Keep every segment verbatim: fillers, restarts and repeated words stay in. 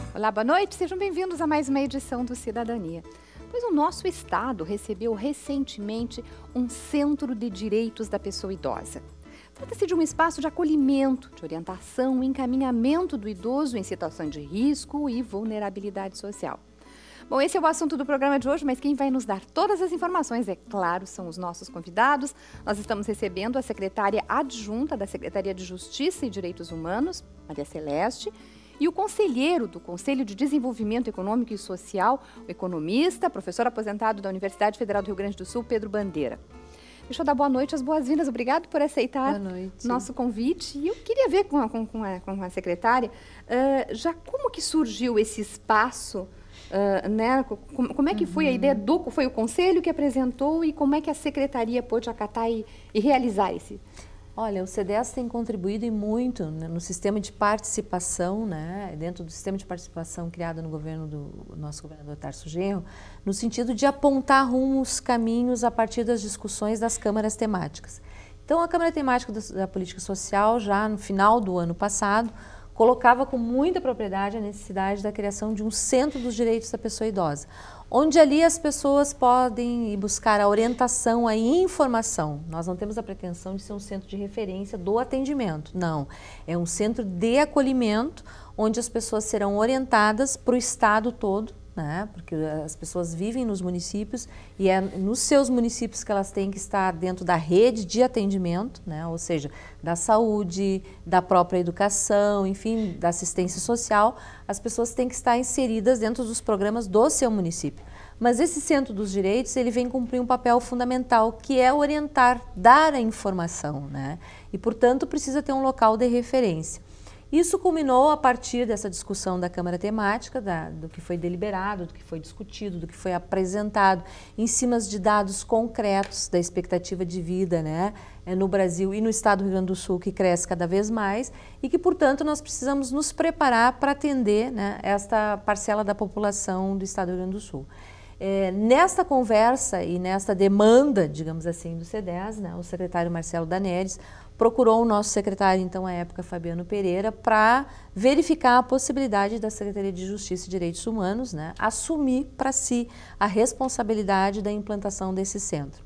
Olá, boa noite, sejam bem-vindos a mais uma edição do Cidadania. Pois o nosso estado recebeu recentemente um Centro de Direitos da Pessoa Idosa. Trata-se de um espaço de acolhimento, de orientação e encaminhamento do idoso em situação de risco e vulnerabilidade social. Bom, esse é o assunto do programa de hoje, mas quem vai nos dar todas as informações, é claro, são os nossos convidados. Nós estamos recebendo a secretária adjunta da Secretaria de Justiça e Direitos Humanos, Maria Celeste, e o conselheiro do Conselho de Desenvolvimento Econômico e Social, o economista, professor aposentado da Universidade Federal do Rio Grande do Sul, Pedro Bandeira. Deixa eu dar boa noite, as boas-vindas. Obrigado por aceitar nosso convite. E eu queria ver com a, com a, com a secretária, uh, já como que surgiu esse espaço, uh, né? Como, como é que foi a ideia do... Foi o Conselho que apresentou e como é que a Secretaria pôde acatar e, e realizar esse... Olha, o C D S tem contribuído e muito, né, no sistema de participação, né, dentro do sistema de participação criado no governo do nosso governador Tarso Genro, no sentido de apontar rumos, caminhos a partir das discussões das câmaras temáticas. Então, a Câmara Temática da, da Política Social, já no final do ano passado, colocava com muita propriedade a necessidade da criação de um Centro dos Direitos da Pessoa Idosa, onde ali as pessoas podem ir buscar a orientação, a informação. Nós não temos a pretensão de ser um centro de referência do atendimento, não. É um centro de acolhimento, onde as pessoas serão orientadas para o estado todo, né? Porque as pessoas vivem nos municípios e é nos seus municípios que elas têm que estar dentro da rede de atendimento, né? Ou seja, da saúde, da própria educação, enfim, da assistência social. As pessoas têm que estar inseridas dentro dos programas do seu município. Mas esse Centro dos Direitos, ele vem cumprir um papel fundamental, que é orientar, dar a informação, né? E, portanto, precisa ter um local de referência. Isso culminou a partir dessa discussão da Câmara Temática, da, do que foi deliberado, do que foi discutido, do que foi apresentado, em cima de dados concretos da expectativa de vida, né, no Brasil e no estado do Rio Grande do Sul, que cresce cada vez mais e que, portanto, nós precisamos nos preparar para atender, né, esta parcela da população do estado do Rio Grande do Sul. É, nesta conversa e nesta demanda, digamos assim, do C D E S, né, o secretário Marcelo Daneres procurou o nosso secretário, então, à época, Fabiano Pereira, para verificar a possibilidade da Secretaria de Justiça e Direitos Humanos, né, assumir para si a responsabilidade da implantação desse centro.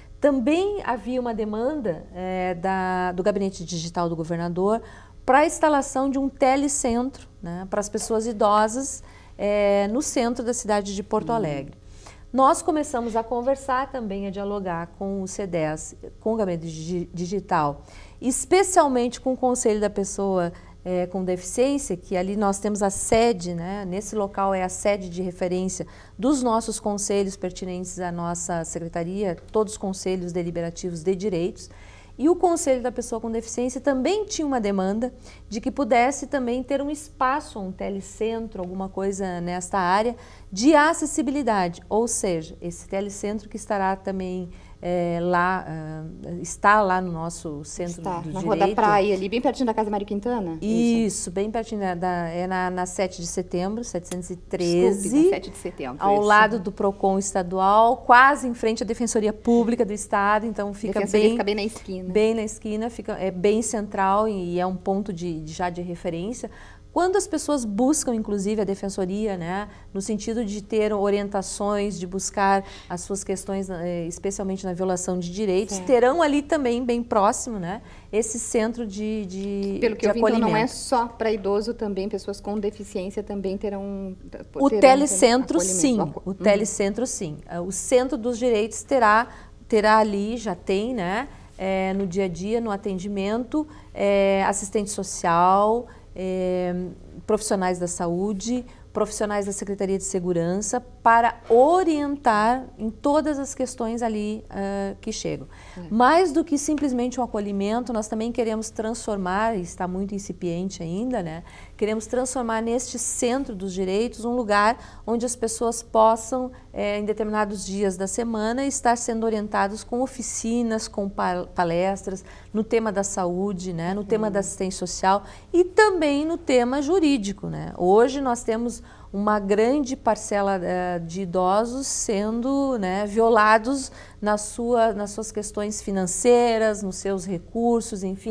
Também havia uma demanda é, da, do Gabinete Digital do Governador para a instalação de um telecentro, né, para as pessoas idosas é, no centro da cidade de Porto Alegre. Nós começamos a conversar também, a dialogar com o C D E S, com o Gabinete Digital, especialmente com o Conselho da Pessoa é, com Deficiência, que ali nós temos a sede, né? Nesse local é a sede de referência dos nossos conselhos pertinentes à nossa secretaria, todos os conselhos deliberativos de direitos. E o Conselho da Pessoa com Deficiência também tinha uma demanda de que pudesse também ter um espaço, um telecentro, alguma coisa nesta área de acessibilidade, ou seja, esse telecentro que estará também é, lá, uh, está lá no nosso centro está, do na direito. Rua da Praia, ali bem pertinho da Casa Mário Quintana? Isso, isso, bem pertinho, da, é na, na sete de setembro, setecentos e treze. Desculpe, na sete de setembro. Ao isso. lado do PROCON estadual, quase em frente à Defensoria Pública do Estado, então fica bem, fica bem na esquina. Bem na esquina, fica, é bem central e é um ponto de, de, já de referência. Quando as pessoas buscam, inclusive, a defensoria, né, no sentido de ter orientações, de buscar as suas questões, especialmente na violação de direitos, certo, terão ali também, bem próximo, né, esse centro de, de Pelo que de eu vi, acolhimento. Então, não é só para idoso, também pessoas com deficiência também terão... O terão telecentro, sim. Uhum. O telecentro, sim. O Centro dos Direitos terá, terá ali, já tem, né, é, no dia a dia, no atendimento, é, assistente social... É, profissionais da saúde, profissionais da Secretaria de Segurança, para orientar em todas as questões ali uh, que chegam. É. Mais do que simplesmente um acolhimento, nós também queremos transformar, e está muito incipiente ainda, né? Queremos transformar neste Centro dos Direitos um lugar onde as pessoas possam, é, em determinados dias da semana, estar sendo orientados com oficinas, com palestras, no tema da saúde, né? No tema da assistência social e também no tema jurídico, né? Hoje nós temos uma grande parcela uh, de idosos sendo, né, violados na sua, nas suas questões financeiras, nos seus recursos, enfim,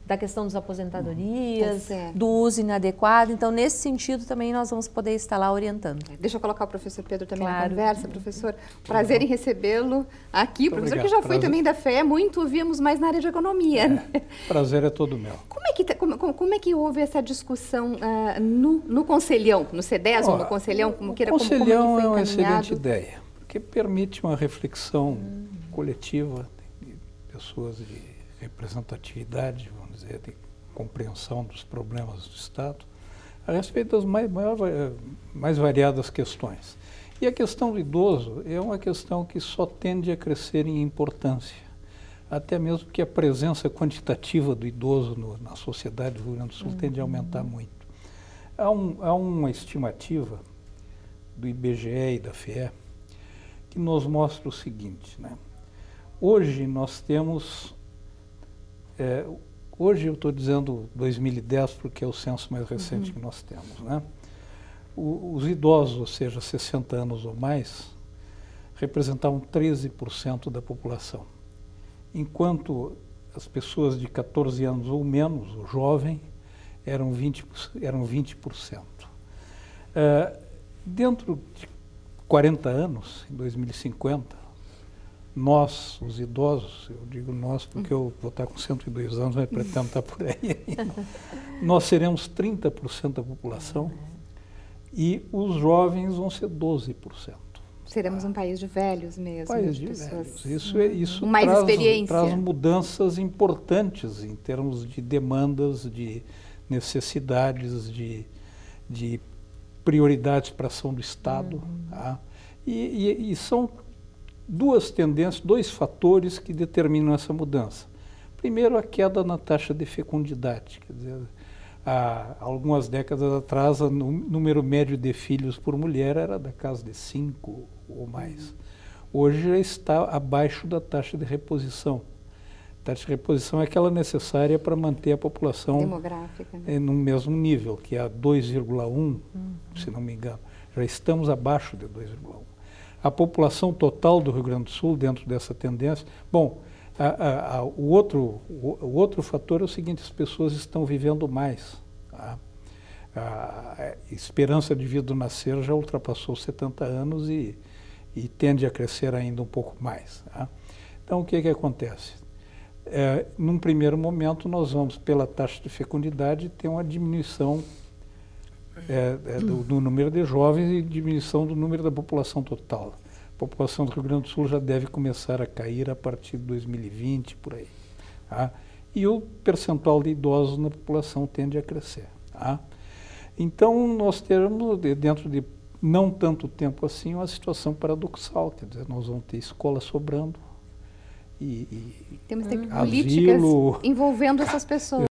da questão das aposentadorias, Tá do uso inadequado. Então, nesse sentido, também nós vamos poder estar lá orientando. Deixa eu colocar o professor Pedro também Claro. na conversa. Professor, prazer em recebê-lo aqui. O professor obrigado. que já foi Prazer. também da F E, muito ouvimos mais na área de economia. É, né? prazer é todo meu. Como é que, tá- como, como- como é que houve essa discussão ah, no, no Conselhão, no CEDES ou no Conselhão, como queira, O como, como Conselhão que é foi uma encaminhado? excelente ideia, porque permite uma reflexão hum. coletiva de pessoas de representatividade, vamos dizer, de compreensão dos problemas do Estado, a respeito das mais, maior, mais variadas questões. E a questão do idoso é uma questão que só tende a crescer em importância, até mesmo porque a presença quantitativa do idoso no, na sociedade do Rio Grande do Sul uhum. tende a aumentar muito. Há, um, há uma estimativa do I B G E e da F E que nos mostra o seguinte, né? Hoje nós temos, é, hoje eu estou dizendo dois mil e dez porque é o censo mais recente uhum. que nós temos, né? O, os idosos, ou seja, sessenta anos ou mais, representavam treze por cento da população, enquanto as pessoas de quatorze anos ou menos, o jovem, eram vinte por cento. Eram vinte por cento. Uh, dentro de quarenta anos, em dois mil e cinquenta, nós, os idosos, eu digo nós porque eu vou estar com cento e dois anos, mas pretendo estar por aí ainda, nós seremos trinta por cento da população e os jovens vão ser doze por cento. Seremos um país de velhos mesmo. País de de pessoas velhos. Isso, é, isso mais traz, experiência. traz mudanças importantes em termos de demandas, de necessidades, de, de prioridades para a ação do Estado. Uhum. Tá? E, e, e são duas tendências, dois fatores que determinam essa mudança. Primeiro, a queda na taxa de fecundidade. Quer dizer, há algumas décadas atrás, o número médio de filhos por mulher era da casa de cinco ou mais. Hoje já está abaixo da taxa de reposição. A taxa de reposição é aquela necessária para manter a população demográfica, né? no mesmo nível, que é dois vírgula um, uhum. se não me engano. Já estamos abaixo de dois vírgula um. A população total do Rio Grande do Sul, dentro dessa tendência... Bom, a, a, a, o, outro, o, o outro fator é o seguinte, as pessoas estão vivendo mais. Tá? A, a esperança de vida do nascer já ultrapassou setenta anos e, e tende a crescer ainda um pouco mais. Tá? Então, o que, que acontece? É, num primeiro momento, nós vamos, pela taxa de fecundidade, ter uma diminuição É, é, do, do número de jovens e diminuição do número da população total. A população do Rio Grande do Sul já deve começar a cair a partir de dois mil e vinte, por aí. Tá? E o percentual de idosos na população tende a crescer. Tá? Então, nós teremos, dentro de não tanto tempo assim, uma situação paradoxal. Quer dizer, nós vamos ter escola sobrando e, e temos que ter asilo, políticas envolvendo essas pessoas.